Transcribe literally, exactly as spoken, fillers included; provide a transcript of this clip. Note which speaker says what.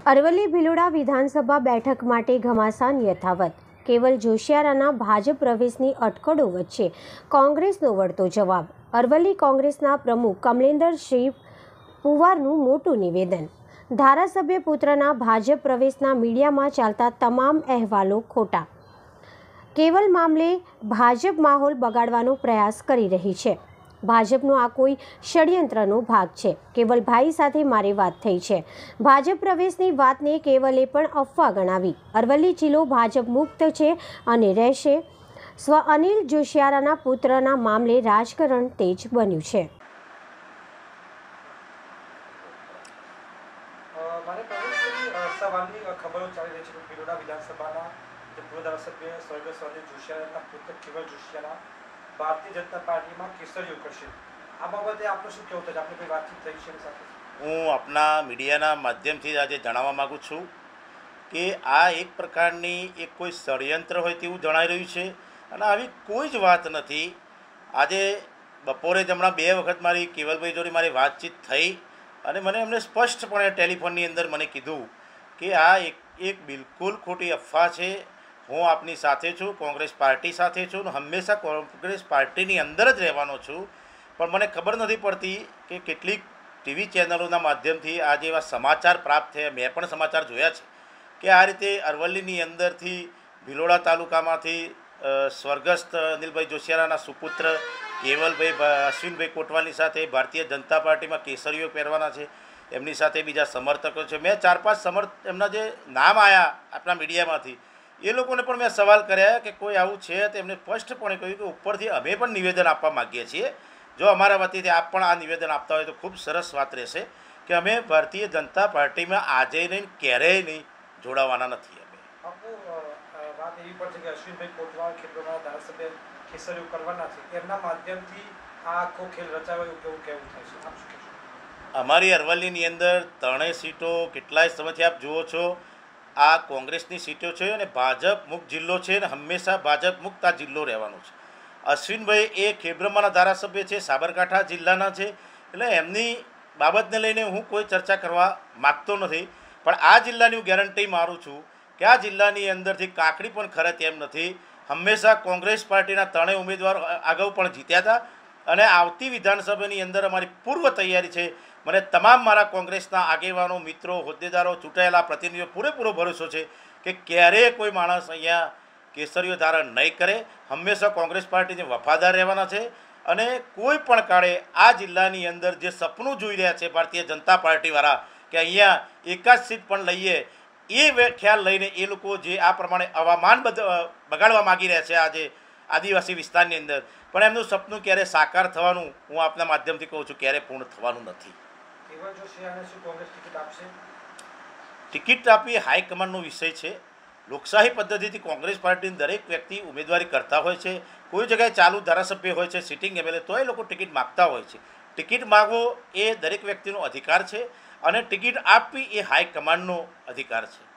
Speaker 1: અરવલ્લી ભિલોડા વિધાનસભા બેઠક માટે ઘમાસાન યથાવત. કેવલ જોશિયારાના ભાજપ પ્રવેશની અટકળો વચ્ચે કોંગ્રેસનો વળતો જવાબ. અરવલ્લી કોંગ્રેસના પ્રમુખ કમલેન્દ્રસિંહ પુવારનું મોટું નિવેદન. ધારાસભ્ય પુત્રના ભાજપ પ્રવેશના મીડિયામાં ચાલતા તમામ અહેવાલો ખોટા. કેવલ મામલે ભાજપ માહોલ બગાડવાનો પ્રયાસ કરી રહી છે. ભાજપનો આ કોઈ ષડયંત્રનો ભાગ છે. કેવલભાઈ સાથે મારી વાત થઈ છે. ભાજપ પ્રવેશની વાતને કેવલે પણ અફવા ગણાવી. અરવલ્લી જિલ્લો ભાજપ મુક્ત છે અને રહેશે. સ્વ અનિલ જોશિયારાના પુત્રના મામલે રાજકારણ તેજ બન્યું છે.
Speaker 2: ખબરો ચાલી રહી છે કે ભિલોડા વિધાનસભાના જે પૂર્વ ધારાસભ્ય સ્વર્ગસ્થ અનિલ જોશિયારાના પુત્ર કેવલ જોશિયારા ભારતીય જનતા પાર્ટીમાં કેસરીઓ કરશે. આ બાબતે આપણે શું કહેવું છે? આપણે કોઈ વાતચીત થઈ છે સાથે?
Speaker 3: હું આપના મીડિયાના માધ્યમથી આજે જણાવવા માગું છું કે આ એક પ્રકારની એક કોઈ ષડયંત્ર હોય તેવું જણાઈ રહ્યું છે અને આવી કોઈ જ વાત નથી. આજે બપોરે જ હમણાં બે વખત મારી કેવલભાઈ જોડે મારી વાતચીત થઈ અને મને એમને સ્પષ્ટપણે ટેલિફોનની અંદર મને કીધું કે આ એક એક બિલકુલ ખોટી અફવા છે. હું આપની સાથે છું, કોંગ્રેસ પાર્ટી સાથે છું, હંમેશા કોંગ્રેસ પાર્ટીની અંદર જ રહેવાનો છું. પણ મને ખબર નથી પડતી કે કેટલીક ટીવી ચેનલોના માધ્યમથી આજે એવા સમાચાર પ્રાપ્ત થયા, મેં પણ સમાચાર જોયા છે કે આ રીતે અરવલ્લીની અંદરથી ભિલોડા તાલુકામાંથી સ્વર્ગસ્થ અનિલભાઈ જોશિયારાના સુપુત્ર કેવલભાઈ અશ્વિનભાઈ કોટવાલની સાથે ભારતીય જનતા પાર્ટીમાં કેસરીઓ પહેરવાના છે. એમની સાથે બીજા સમર્થકો છે. મેં ચાર પાંચ સમર્થ એમના જે નામ આવ્યા આપણા મીડિયામાંથી એ લોકોને પણ મેં સવાલ કર્યા કે કોઈ આવું છે તો એમને સ્પષ્ટપણે કહ્યું કે ઉપરથી અમે પણ નિવેદન આપવા માગીએ છીએ. જો અમારા વતીથી આપ પણ આ નિવેદન આપતા હોય તો ખૂબ સરસ વાત રહેશે કે અમે ભારતીય જનતા પાર્ટીમાં આજે નહીં ક્યારેય નહીં જોડાવાના નથી. અમે
Speaker 2: વાત એવી પણ છે કે અશ્વિનભાઈ કોટવાલ ખેડૂતોના ધારાસભ્ય કેસરીઓ કરવાના છે, એમના માધ્યમથી આ આખો ખેલ રચાયો એવું કેવું કહેવું થાય છે? આપ શું કહેશો?
Speaker 3: અમારી અરવલ્લીની અંદર ત્રણેય સીટો કેટલાય સમયથી આપ જુઓ છો આ કોંગ્રેસની સીટો છે અને ભાજપ મુક્ત જિલ્લો છે અને હંમેશા ભાજપ મુક્ત આ જિલ્લો રહેવાનો છે. અશ્વિનભાઈ એ ખેડબ્રહ્માના ધારાસભ્ય છે, સાબરકાંઠા જિલ્લાના છે, એટલે એમની બાબતને લઈને હું કોઈ ચર્ચા કરવા માગતો નથી. પણ આ જિલ્લાની હું ગેરંટી મારું છું કે આ જિલ્લાની અંદરથી કાકડી પણ ખરે તેમ નથી. હંમેશા કોંગ્રેસ પાર્ટીના ત્રણેય ઉમેદવારો અગાઉ પણ જીત્યા હતા અને આવતી વિધાનસભાની અંદર અમારી પૂર્વ તૈયારી છે. મને તમામ મારા કોંગ્રેસના આગેવાનો, મિત્રો, હોદ્દેદારો, ચૂંટાયેલા પ્રતિનિધિઓ પૂરેપૂરો ભરોસો છે કે ક્યારેય કોઈ માણસ અહીંયા કેસરીઓ ધારણ નહીં કરે. હંમેશા કોંગ્રેસ પાર્ટીને વફાદાર રહેવાના છે અને કોઈ પણ કાળે આ જિલ્લાની અંદર જે સપનું જોઈ રહ્યા છે ભારતીય જનતા પાર્ટીવાળા કે અહીંયા એકાદ સીટ પણ લઈએ, એ ખ્યાલ લઈને એ લોકો જે આ પ્રમાણે હવામાન બગાડવા માગી રહ્યા છે આજે આદિવાસી વિસ્તારની અંદર, પણ એમનું સપનું ક્યારે સાકાર થવાનું હું આપના માધ્યમથી કહું છું ક્યારે પૂર્ણ થવાનું નથી. ટિકિટ આપવી હાઈકમાન્ડનો વિષય છે. લોકશાહી પદ્ધતિથી કોંગ્રેસ પાર્ટીની દરેક વ્યક્તિ ઉમેદવારી કરતા હોય છે. કોઈ જગ્યાએ ચાલુ ધારાસભ્ય હોય છે, સિટિંગ એમએલએ, તો એ લોકો ટિકિટ માગતા હોય છે. ટિકિટ માગવો એ દરેક વ્યક્તિનો અધિકાર છે અને ટિકિટ આપવી એ હાઈકમાન્ડનો અધિકાર છે.